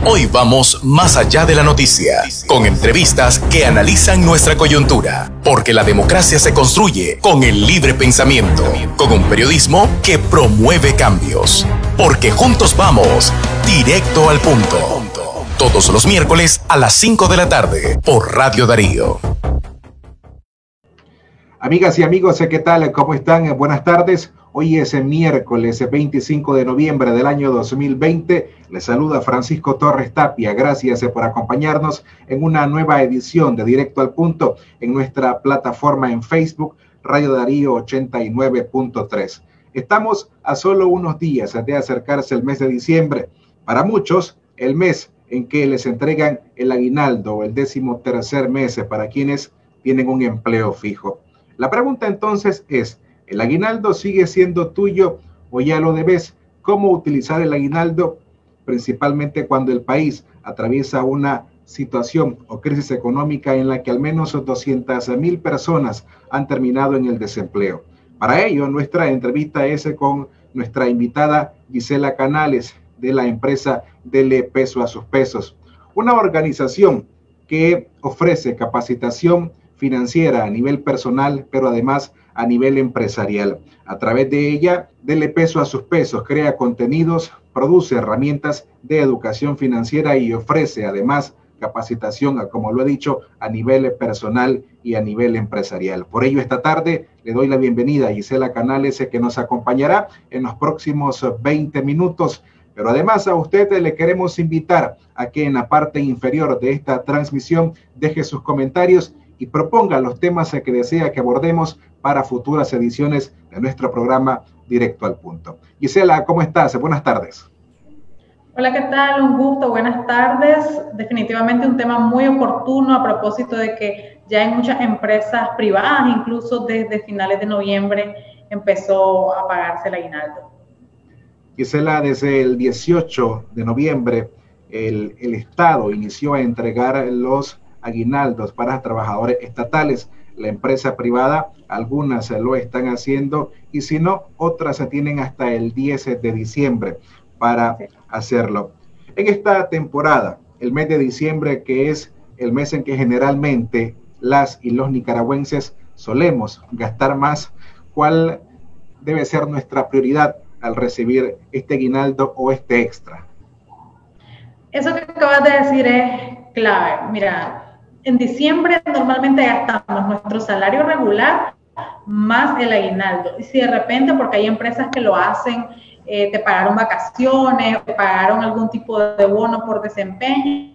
Hoy vamos más allá de la noticia, con entrevistas que analizan nuestra coyuntura, porque la democracia se construye con el libre pensamiento, con un periodismo que promueve cambios, porque juntos vamos directo al punto. Todos los miércoles a las 5 de la tarde por Radio Darío. Amigas y amigos, ¿qué tal? ¿Cómo están? Buenas tardes. Hoy es el miércoles 25 de noviembre del año 2020. Les saluda Francisco Torres Tapia. Gracias por acompañarnos en una nueva edición de Directo al Punto en nuestra plataforma en Facebook, Radio Darío 89.3. Estamos a solo unos días de acercarse el mes de diciembre. Para muchos, el mes en que les entregan el aguinaldo, el 13º mes para quienes tienen un empleo fijo. La pregunta entonces es, ¿el aguinaldo sigue siendo tuyo o ya lo debes? ¿Cómo utilizar el aguinaldo? Principalmente cuando el país atraviesa una situación o crisis económica en la que al menos 200,000 personas han terminado en el desempleo. Para ello, nuestra entrevista es con nuestra invitada Gisela Canales, de la empresa Dele Peso a sus Pesos, una organización que ofrece capacitación financiera a nivel personal, pero además a nivel empresarial. A través de ella, Dele Peso a sus Pesos crea contenidos, produce herramientas de educación financiera y ofrece además capacitación, como lo he dicho, a nivel personal y a nivel empresarial. Por ello, esta tarde le doy la bienvenida a Gisela Canales, que nos acompañará en los próximos 20 minutos. Pero además a usted le queremos invitar a que en la parte inferior de esta transmisión deje sus comentarios y proponga los temas que desea que abordemos para futuras ediciones de nuestro programa Directo al Punto. Gisela, ¿cómo estás? Buenas tardes. Hola, ¿qué tal? Un gusto, buenas tardes. Definitivamente un tema muy oportuno a propósito de que ya hay muchas empresas privadas, incluso desde finales de noviembre empezó a pagarse el aguinaldo. Gisela, desde el 18 de noviembre el Estado inició a entregar los aguinaldos para trabajadores estatales. La empresa privada, algunas lo están haciendo y si no, otras se tienen hasta el 10 de diciembre para hacerlo. En esta temporada, el mes de diciembre, que es el mes en que generalmente las y los nicaragüenses solemos gastar más, ¿cuál debe ser nuestra prioridad al recibir este aguinaldo o este extra? Eso que acabas de decir es clave. Mira, en diciembre normalmente gastamos nuestro salario regular más el aguinaldo. Y si de repente, porque hay empresas que lo hacen, te pagaron vacaciones, te pagaron algún tipo de bono por desempeño,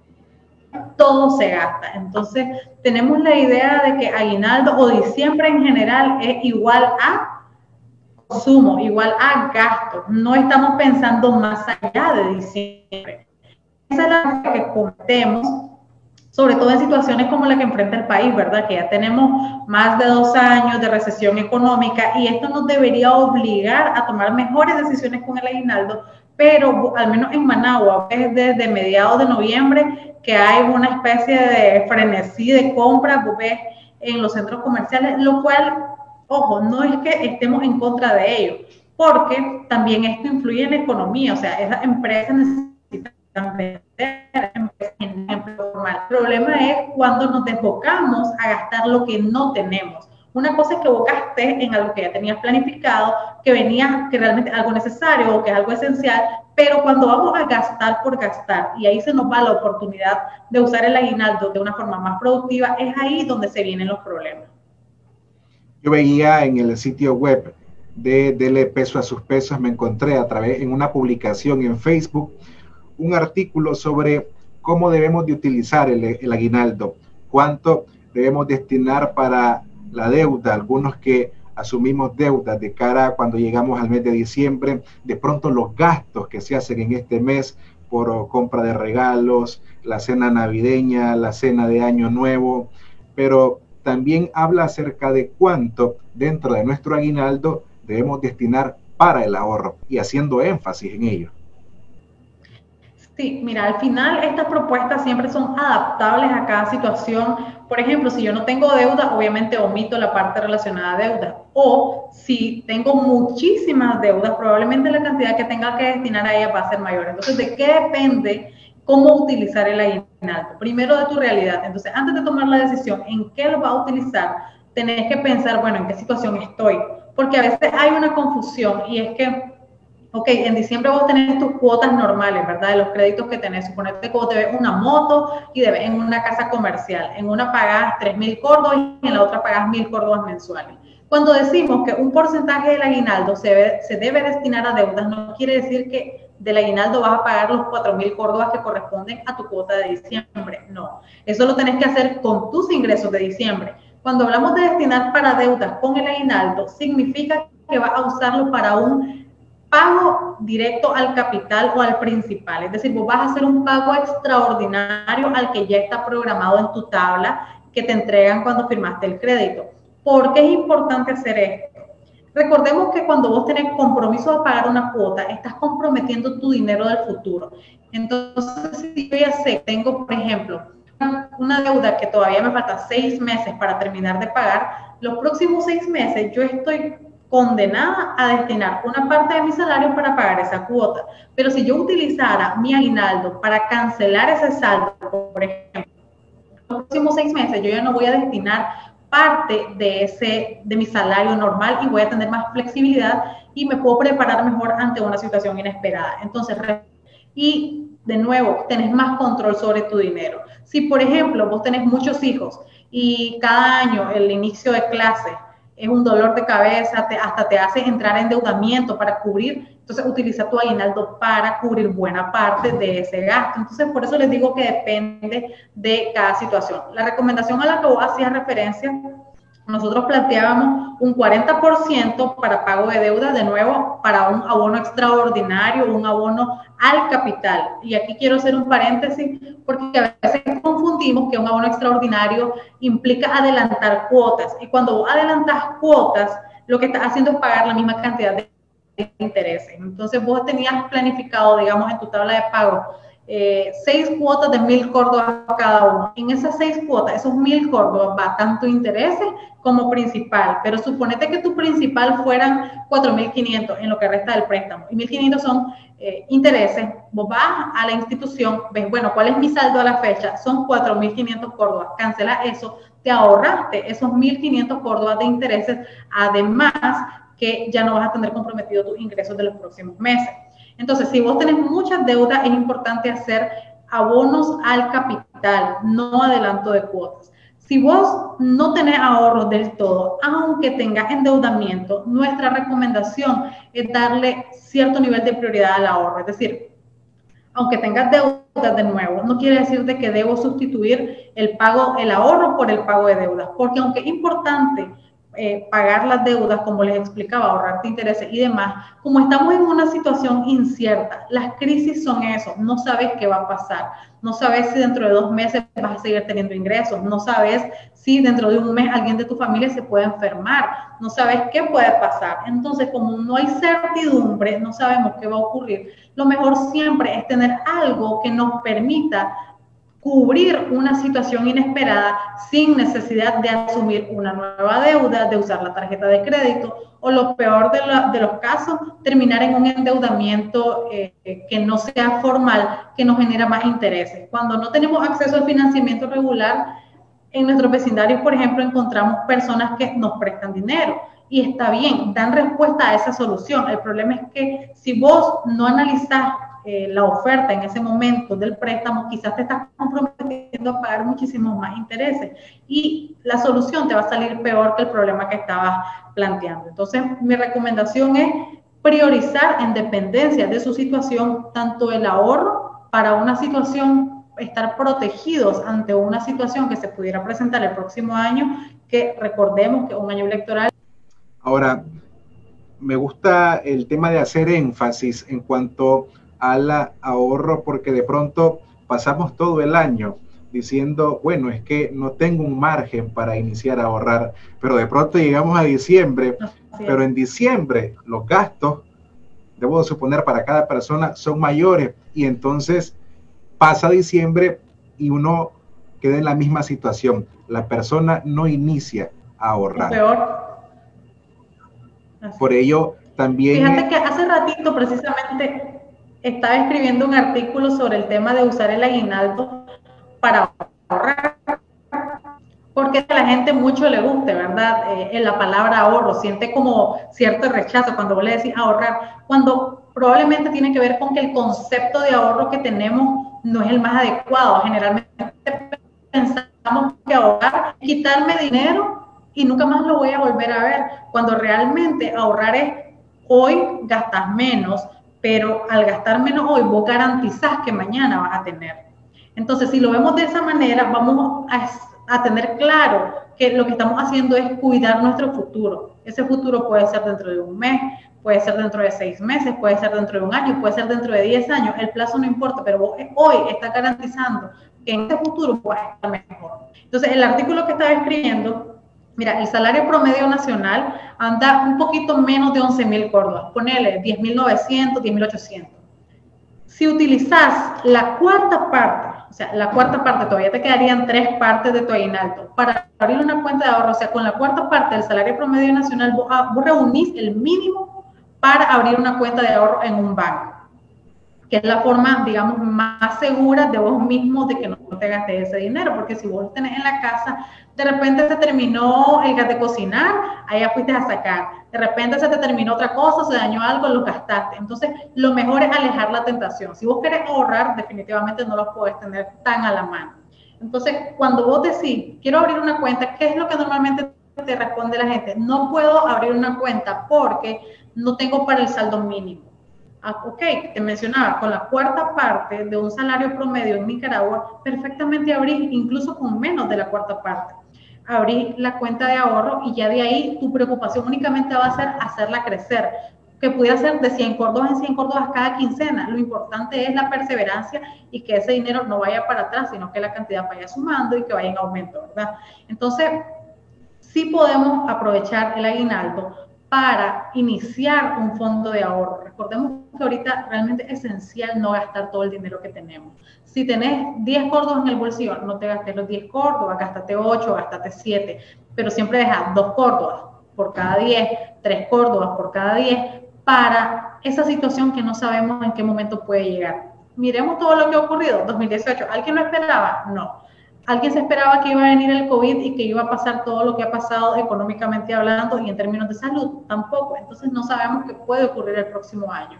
todo se gasta. Entonces, tenemos la idea de que aguinaldo o diciembre en general es igual a consumo, igual a gasto. No estamos pensando más allá de diciembre. Esa es la que cometemos, sobre todo en situaciones como la que enfrenta el país, ¿verdad? Que ya tenemos más de 2 años de recesión económica y esto nos debería obligar a tomar mejores decisiones con el aguinaldo, pero al menos en Managua, desde mediados de noviembre, que hay una especie de frenesí de compras, ves en los centros comerciales, lo cual, ojo, no es que estemos en contra de ello, porque también esto influye en la economía, o sea, esas empresas necesitan vender, el problema es cuando nos desbocamos a gastar lo que no tenemos. Una cosa es que vos gastes en algo que ya tenías planificado, que venía, que realmente es algo necesario o que es algo esencial, pero cuando vamos a gastar por gastar y ahí se nos va la oportunidad de usar el aguinaldo de una forma más productiva, es ahí donde se vienen los problemas. Yo veía en el sitio web de Dele Peso a sus Pesos, me encontré en una publicación en Facebook un artículo sobre cómo debemos de utilizar el aguinaldo, cuánto debemos destinar para la deuda, algunos que asumimos deudas de cara a cuando llegamos al mes de diciembre, de pronto los gastos que se hacen en este mes por compra de regalos, la cena navideña, la cena de Año Nuevo, pero también habla acerca de cuánto dentro de nuestro aguinaldo debemos destinar para el ahorro y haciendo énfasis en ello. Sí, mira, al final estas propuestas siempre son adaptables a cada situación. Por ejemplo, si yo no tengo deuda, obviamente omito la parte relacionada a deuda. O si tengo muchísimas deudas, probablemente la cantidad que tenga que destinar a ellas va a ser mayor. Entonces, ¿de qué depende cómo utilizar el aguinaldo. Primero de tu realidad. Entonces, antes de tomar la decisión en qué lo vas a utilizar, tenés que pensar, bueno, ¿en qué situación estoy? Porque a veces hay una confusión y es que, ok, en diciembre vos tenés tus cuotas normales, ¿verdad? De los créditos que tenés. Suponete que vos debes una moto y debes en una casa comercial. En una pagás 3.000 córdobas y en la otra pagás 1.000 córdobas mensuales. Cuando decimos que un porcentaje del aguinaldo se debe destinar a deudas, no quiere decir que del aguinaldo vas a pagar los 4.000 córdobas que corresponden a tu cuota de diciembre. No, eso lo tenés que hacer con tus ingresos de diciembre. Cuando hablamos de destinar para deudas con el aguinaldo, significa que vas a usarlo para un pago directo al capital o al principal. Es decir, vos vas a hacer un pago extraordinario al que ya está programado en tu tabla que te entregan cuando firmaste el crédito. ¿Por qué es importante hacer esto? Recordemos que cuando vos tenés compromiso de pagar una cuota, estás comprometiendo tu dinero del futuro. Entonces, si yo ya sé, tengo, por ejemplo, una deuda que todavía me falta 6 meses para terminar de pagar, los próximos 6 meses yo estoy condenada a destinar una parte de mi salario para pagar esa cuota. Pero si yo utilizara mi aguinaldo para cancelar ese saldo, por ejemplo, los próximos 6 meses yo ya no voy a destinar parte de mi salario normal y voy a tener más flexibilidad y me puedo preparar mejor ante una situación inesperada. Entonces, y de nuevo, tenés más control sobre tu dinero. Si, por ejemplo, vos tenés muchos hijos y cada año el inicio de clase es un dolor de cabeza, hasta te hace entrar en endeudamiento para cubrir, entonces utiliza tu aguinaldo para cubrir buena parte de ese gasto. Entonces, por eso les digo que depende de cada situación. La recomendación a la que vos hacías referencia, nosotros planteábamos un 40% para pago de deuda, de nuevo, para un abono extraordinario, un abono al capital. Y aquí quiero hacer un paréntesis porque a veces confundimos que un abono extraordinario implica adelantar cuotas. Y cuando vos adelantas cuotas, lo que estás haciendo es pagar la misma cantidad de intereses. Entonces vos tenías planificado, digamos, en tu tabla de pago, 6 cuotas de 1.000 córdobas cada uno. En esas 6 cuotas, esos 1.000 córdobas va tanto intereses como principal, pero suponete que tu principal fueran 4.500 en lo que resta del préstamo y 1.500 son intereses. Vos vas a la institución, ves, bueno, ¿cuál es mi saldo a la fecha? Son 4.500 córdobas, cancela eso, te ahorraste esos 1.500 córdobas de intereses, además que ya no vas a tener comprometido tus ingresos de los próximos meses. Entonces, si vos tenés muchas deudas, es importante hacer abonos al capital, no adelanto de cuotas. Si vos no tenés ahorros del todo, aunque tengas endeudamiento, nuestra recomendación es darle cierto nivel de prioridad al ahorro. Es decir, aunque tengas deudas de nuevo, no quiere decir de que debo sustituir el ahorro por el pago de deudas, porque aunque es importante pagar las deudas, como les explicaba, ahorrarte intereses y demás, como estamos en una situación incierta, las crisis son eso, no sabes qué va a pasar, no sabes si dentro de 2 meses vas a seguir teniendo ingresos, no sabes si dentro de un mes alguien de tu familia se puede enfermar, no sabes qué puede pasar. Entonces, como no hay certidumbre, no sabemos qué va a ocurrir, lo mejor siempre es tener algo que nos permita cubrir una situación inesperada sin necesidad de asumir una nueva deuda, de usar la tarjeta de crédito o lo peor de los casos, terminar en un endeudamiento que no sea formal, que nos genera más intereses. Cuando no tenemos acceso al financiamiento regular, en nuestros vecindarios, por ejemplo, encontramos personas que nos prestan dinero y está bien, dan respuesta a esa solución. El problema es que si vos no analizás la oferta en ese momento del préstamo, quizás te estás comprometiendo a pagar muchísimos más intereses y la solución te va a salir peor que el problema que estabas planteando. Entonces, mi recomendación es priorizar en dependencia de su situación tanto el ahorro para una situación, estar protegidos ante una situación que se pudiera presentar el próximo año, que recordemos que es un año electoral. Ahora, me gusta el tema de hacer énfasis en cuanto al ahorro, porque de pronto pasamos todo el año diciendo, bueno, es que no tengo un margen para iniciar a ahorrar, pero de pronto llegamos a diciembre, pero en diciembre los gastos, debo suponer, para cada persona son mayores y entonces pasa diciembre y uno queda en la misma situación. La persona no inicia a ahorrar. Peor. Por ello, también... Fíjate que hace ratito precisamente... estaba escribiendo un artículo sobre el tema de usar el aguinaldo para ahorrar, porque a la gente mucho le guste, ¿verdad? En la palabra ahorro, siente como cierto rechazo cuando vos le decís ahorrar, cuando probablemente tiene que ver con que el concepto de ahorro que tenemos no es el más adecuado. Generalmente pensamos que ahorrar es quitarme dinero y nunca más lo voy a volver a ver, cuando realmente ahorrar es hoy gastas menos, pero al gastar menos hoy vos garantizás que mañana vas a tener. Entonces, si lo vemos de esa manera, vamos a tener claro que lo que estamos haciendo es cuidar nuestro futuro. Ese futuro puede ser dentro de un mes, puede ser dentro de 6 meses, puede ser dentro de un año, puede ser dentro de 10 años, el plazo no importa, pero vos hoy estás garantizando que en este futuro vas a estar mejor. Entonces, el artículo que estaba escribiendo, mira, el salario promedio nacional anda un poquito menos de 11.000 córdobas, ponele 10.900, 10.800. Si utilizas la cuarta parte, o sea, la cuarta parte, todavía te quedarían 3 partes de tu aguinaldo para abrir una cuenta de ahorro, o sea, con la cuarta parte del salario promedio nacional, vos reunís el mínimo para abrir una cuenta de ahorro en un banco, que es la forma, digamos, más segura de vos mismo de que no te gastes ese dinero, porque si vos lo tenés en la casa, de repente se terminó el gas de cocinar, allá fuiste a sacar, de repente se te terminó otra cosa, se dañó algo, lo gastaste. Entonces, lo mejor es alejar la tentación. Si vos querés ahorrar, definitivamente no lo podés tener tan a la mano. Entonces, cuando vos decís, quiero abrir una cuenta, ¿qué es lo que normalmente te responde la gente? No puedo abrir una cuenta porque no tengo para el saldo mínimo. Ok, te mencionaba, con la cuarta parte de un salario promedio en Nicaragua, perfectamente abrís, incluso con menos de la cuarta parte, abrís la cuenta de ahorro y ya de ahí tu preocupación únicamente va a ser hacerla crecer, que pudiera ser de 100 córdobas en 100 córdobas cada quincena. Lo importante es la perseverancia y que ese dinero no vaya para atrás, sino que la cantidad vaya sumando y que vaya en aumento, ¿verdad? Entonces, sí podemos aprovechar el aguinaldo para iniciar un fondo de ahorro. Recordemos que ahorita realmente es esencial no gastar todo el dinero que tenemos. Si tenés 10 córdobas en el bolsillo, no te gastes los 10 córdobas, gástate 8, gástate 7, pero siempre deja 2 córdobas por cada 10, 3 córdobas por cada 10, para esa situación que no sabemos en qué momento puede llegar. Miremos todo lo que ha ocurrido. 2018, ¿alguien lo esperaba? No. ¿Alguien se esperaba que iba a venir el COVID y que iba a pasar todo lo que ha pasado económicamente hablando y en términos de salud? Tampoco. Entonces no sabemos qué puede ocurrir el próximo año.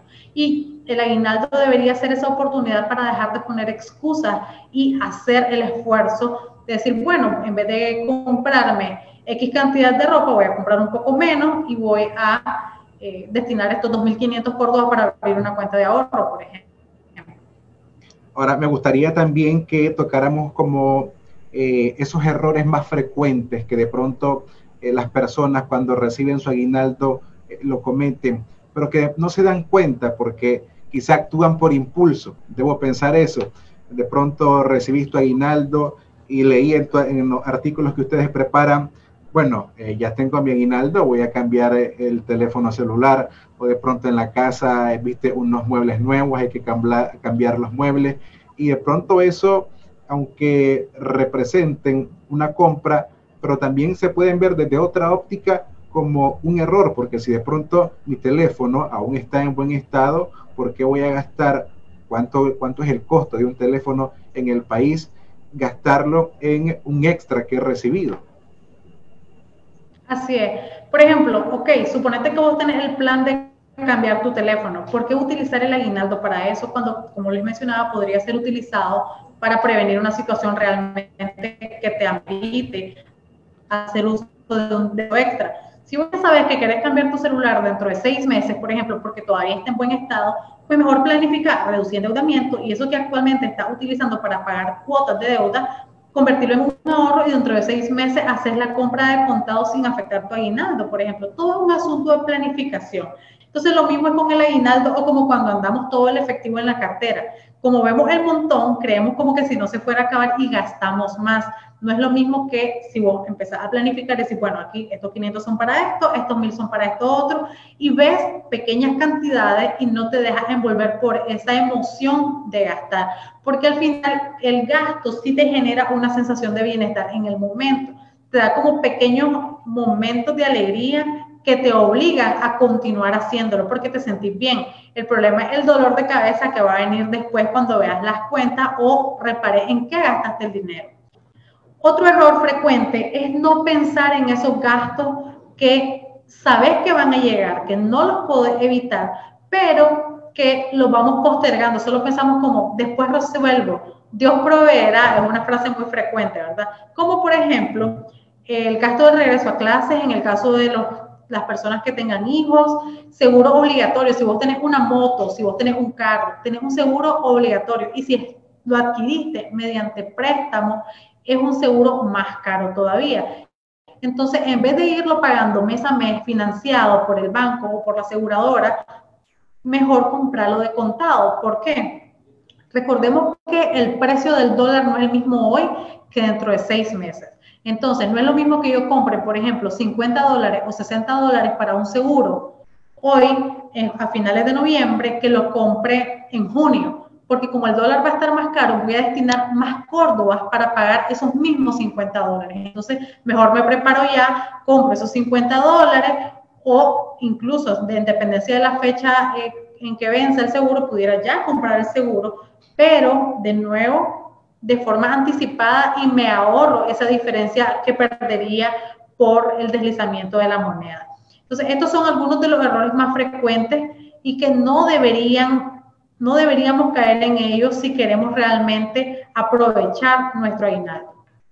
Y el aguinaldo debería ser esa oportunidad para dejar de poner excusas y hacer el esfuerzo de decir, bueno, en vez de comprarme X cantidad de ropa, voy a comprar un poco menos y voy a destinar estos 2.500 córdobas para abrir una cuenta de ahorro, por ejemplo. Ahora, me gustaría también que tocáramos como esos errores más frecuentes que de pronto las personas cuando reciben su aguinaldo lo cometen, pero que no se dan cuenta porque quizá actúan por impulso. Debo pensar eso. De pronto recibís tu aguinaldo y leí en los artículos que ustedes preparan, bueno, ya tengo mi aguinaldo, voy a cambiar el teléfono celular, o de pronto en la casa viste unos muebles nuevos, hay que cambiar los muebles, y de pronto eso, aunque representen una compra, pero también se pueden ver desde otra óptica como un error, porque si de pronto mi teléfono aún está en buen estado, ¿por qué voy a gastar? ¿Cuánto es el costo de un teléfono en el país? Gastarlo en un extra que he recibido. Así es. Por ejemplo, ok, suponete que vos tenés el plan de cambiar tu teléfono. ¿Por qué utilizar el aguinaldo para eso cuando, como les mencionaba, podría ser utilizado para prevenir una situación realmente que te amerite hacer uso de un dedo extra? Si vos sabes que querés cambiar tu celular dentro de 6 meses, por ejemplo, porque todavía está en buen estado, pues mejor planificar, reducir endeudamiento y eso que actualmente estás utilizando para pagar cuotas de deuda, convertirlo en un ahorro y dentro de 6 meses hacer la compra de contado sin afectar tu aguinaldo, por ejemplo. Todo es un asunto de planificación. Entonces lo mismo es con el aguinaldo o como cuando andamos todo el efectivo en la cartera. Como vemos el montón, creemos como que si no se fuera a acabar y gastamos más. No es lo mismo que si vos empezás a planificar y decís, bueno, aquí estos 500 son para esto, estos 1.000 son para esto otro, y ves pequeñas cantidades y no te dejas envolver por esa emoción de gastar. Porque al final el gasto sí te genera una sensación de bienestar en el momento. Te da como pequeños momentos de alegría que te obligan a continuar haciéndolo porque te sentís bien. El problema es el dolor de cabeza que va a venir después cuando veas las cuentas o repares en qué gastaste el dinero. Otro error frecuente es no pensar en esos gastos que sabes que van a llegar, que no los podés evitar, pero que los vamos postergando. Solo pensamos como, después resuelvo, Dios proveerá, es una frase muy frecuente, ¿verdad? Como por ejemplo, el gasto de regreso a clases, en el caso de las personas que tengan hijos, seguro obligatorio, si vos tenés una moto, si vos tenés un carro, tenés un seguro obligatorio, y si lo adquiriste mediante préstamo, es un seguro más caro todavía. Entonces, en vez de irlo pagando mes a mes, financiado por el banco o por la aseguradora, mejor comprarlo de contado. ¿Por qué? Recordemos que el precio del dólar no es el mismo hoy que dentro de 6 meses. Entonces, no es lo mismo que yo compre, por ejemplo, $50 o $60 para un seguro hoy, a finales de noviembre, que lo compre en junio. Porque como el dólar va a estar más caro, voy a destinar más córdobas para pagar esos mismos $50. Entonces, mejor me preparo ya, compro esos $50 o incluso, de independencia de la fecha en que vence el seguro, pudiera ya comprar el seguro, pero de nuevo, de forma anticipada, y me ahorro esa diferencia que perdería por el deslizamiento de la moneda. Entonces, estos son algunos de los errores más frecuentes y que no deberíamos caer en ellos si queremos realmente aprovechar nuestro aguinaldo.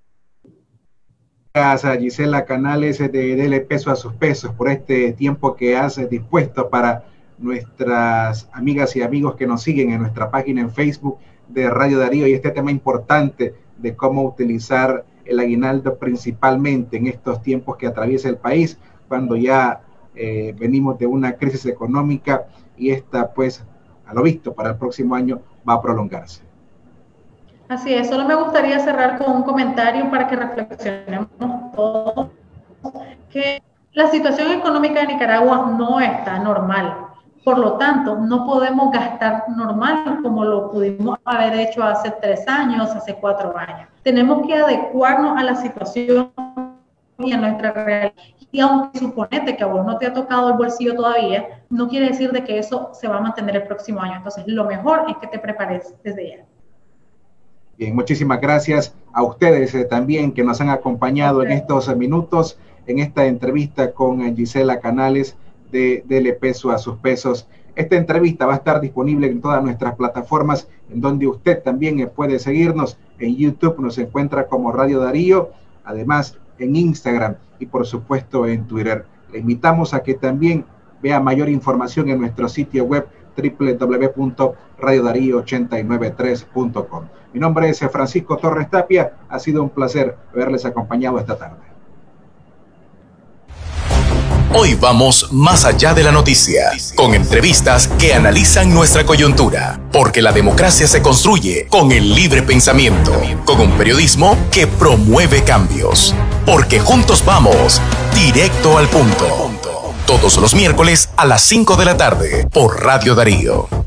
Gracias, Gisela Canales, de Dele Peso a sus Pesos, por este tiempo que has dispuesto para nuestras amigas y amigos que nos siguen en nuestra página en Facebook de Radio Darío, y este tema importante de cómo utilizar el aguinaldo principalmente en estos tiempos que atraviesa el país, cuando ya venimos de una crisis económica y esta, pues, a lo visto, para el próximo año va a prolongarse. Así es, solo me gustaría cerrar con un comentario para que reflexionemos todos, que la situación económica de Nicaragua no está normal. Por lo tanto, no podemos gastar normal como lo pudimos haber hecho hace 3 años, hace 4 años. Tenemos que adecuarnos a la situación y a nuestra realidad. Y aunque suponete que a vos no te ha tocado el bolsillo todavía, no quiere decir de que eso se va a mantener el próximo año. Entonces, lo mejor es que te prepares desde ya. Bien, muchísimas gracias a ustedes también que nos han acompañado en estos minutos, en esta entrevista con Gisela Canales de Dele Peso a sus Pesos. Esta entrevista va a estar disponible en todas nuestras plataformas, en donde usted también puede seguirnos. En YouTube nos encuentra como Radio Darío, además en Instagram y por supuesto en Twitter. Le invitamos a que también vea mayor información en nuestro sitio web www.radiodarío893.com. Mi nombre es Francisco Torres Tapia. Ha sido un placer haberles acompañado esta tarde. Hoy vamos más allá de la noticia, con entrevistas que analizan nuestra coyuntura, porque la democracia se construye con el libre pensamiento, con un periodismo que promueve cambios, porque juntos vamos directo al punto. Todos los miércoles a las 5 de la tarde por Radio Darío.